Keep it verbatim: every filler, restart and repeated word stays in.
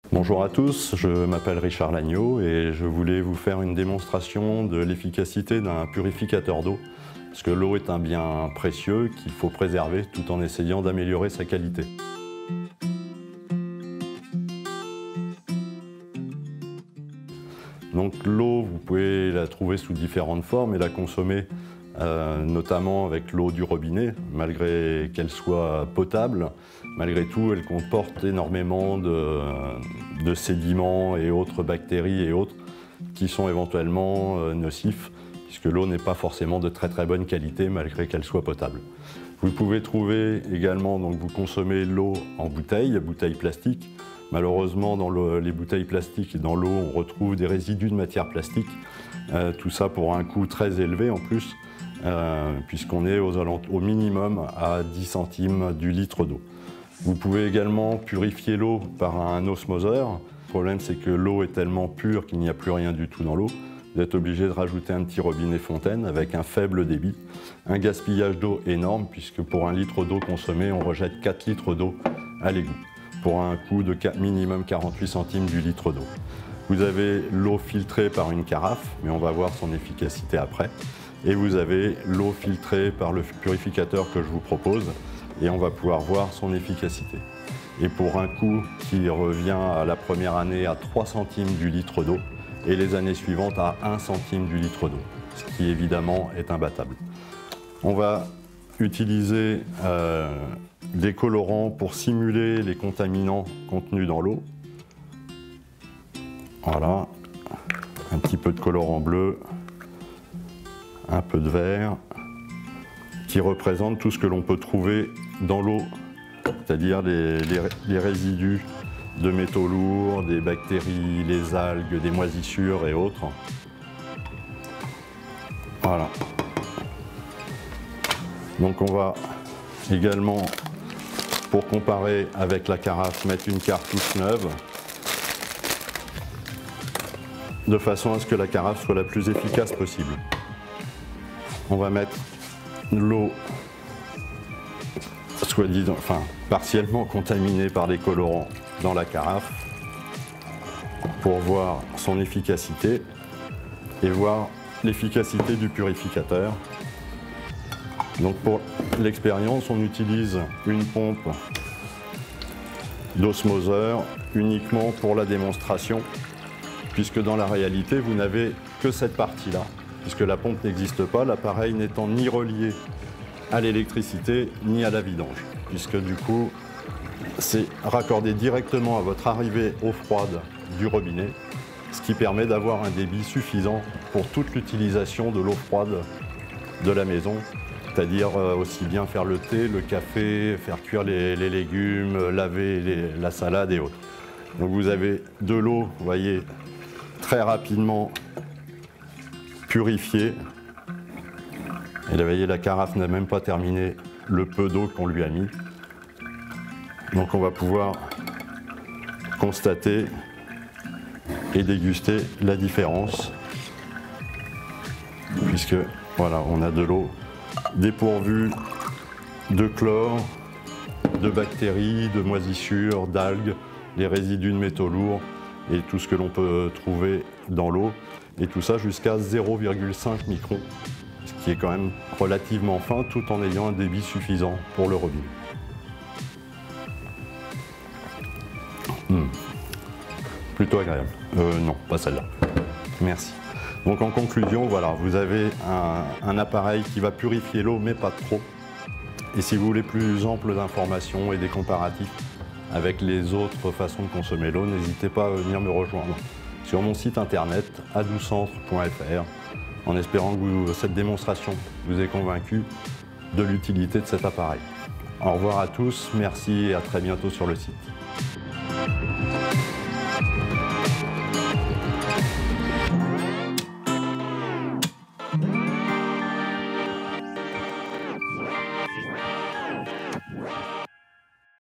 Bonjour à tous, je m'appelle Richard Lagneau et je voulais vous faire une démonstration de l'efficacité d'un purificateur d'eau, parce que l'eau est un bien précieux qu'il faut préserver tout en essayant d'améliorer sa qualité. Donc l'eau, vous pouvez la trouver sous différentes formes et la consommer euh, notamment avec l'eau du robinet, malgré qu'elle soit potable. Malgré tout, elle comporte énormément de, de sédiments et autres bactéries et autres qui sont éventuellement euh, nocifs, puisque l'eau n'est pas forcément de très très bonne qualité malgré qu'elle soit potable. Vous pouvez trouver également, donc vous consommez l'eau en bouteille, bouteille plastique. Malheureusement, dans le, les bouteilles plastiques et dans l'eau, on retrouve des résidus de matière plastique. Euh, tout ça pour un coût très élevé en plus, euh, puisqu'on est aux au minimum à dix centimes du litre d'eau. Vous pouvez également purifier l'eau par un osmoseur. Le problème, c'est que l'eau est tellement pure qu'il n'y a plus rien du tout dans l'eau. Vous êtes obligé de rajouter un petit robinet fontaine avec un faible débit. Un gaspillage d'eau énorme, puisque pour un litre d'eau consommée, on rejette quatre litres d'eau à l'égout, pour un coût de minimum quarante-huit centimes du litre d'eau. Vous avez l'eau filtrée par une carafe, mais on va voir son efficacité après. Et vous avez l'eau filtrée par le purificateur que je vous propose, et on va pouvoir voir son efficacité. Et pour un coût qui revient à la première année à trois centimes du litre d'eau, et les années suivantes à un centime du litre d'eau, ce qui évidemment est imbattable. On va utiliser euh, des colorants pour simuler les contaminants contenus dans l'eau. Voilà, un petit peu de colorant bleu, un peu de vert, qui représente tout ce que l'on peut trouver dans l'eau, c'est-à-dire les, les, les résidus de métaux lourds, des bactéries, les algues, des moisissures et autres. Voilà. Donc on va également, pour comparer avec la carafe, mettre une cartouche neuve, de façon à ce que la carafe soit la plus efficace possible. On va mettre l'eau, soi-disant, enfin, partiellement contaminée par les colorants dans la carafe pour voir son efficacité et voir l'efficacité du purificateur. Donc pour l'expérience, on utilise une pompe d'osmoseur uniquement pour la démonstration, puisque dans la réalité, vous n'avez que cette partie-là, puisque la pompe n'existe pas, l'appareil n'étant ni relié à l'électricité ni à la vidange, puisque du coup, c'est raccordé directement à votre arrivée eau froide du robinet, ce qui permet d'avoir un débit suffisant pour toute l'utilisation de l'eau froide de la maison, c'est-à-dire aussi bien faire le thé, le café, faire cuire les, les légumes, laver les, la salade et autres. Donc vous avez de l'eau, vous voyez, très rapidement purifiée. Et là, vous voyez, la carafe n'a même pas terminé le peu d'eau qu'on lui a mis. Donc on va pouvoir constater et déguster la différence, puisque voilà, on a de l'eau dépourvue de chlore, de bactéries, de moisissures, d'algues, les résidus de métaux lourds et tout ce que l'on peut trouver dans l'eau, et tout ça jusqu'à zéro virgule cinq microns, ce qui est quand même relativement fin tout en ayant un débit suffisant pour le robinet. Mmh. Plutôt agréable. Euh, non, pas celle-là. Merci. Donc en conclusion, voilà, vous avez un, un appareil qui va purifier l'eau, mais pas trop. Et si vous voulez plus ample d'informations et des comparatifs avec les autres façons de consommer l'eau, n'hésitez pas à venir me rejoindre sur mon site internet adoucentre point F R, en espérant que vous, cette démonstration vous ait convaincu de l'utilité de cet appareil. Au revoir à tous, merci et à très bientôt sur le site.